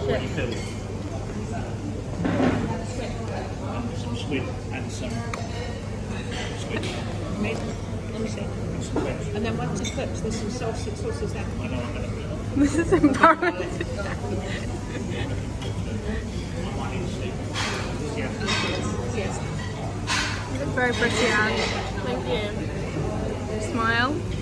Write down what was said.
already filled. Some squid and some squid. Let me see. And some veg. And then once it's cooked, there's some sauces there. I know I'm going to put it on. This is embarrassing. I might need to see. Yeah. Yes. You look very pretty, Anne. Thank you. Smile.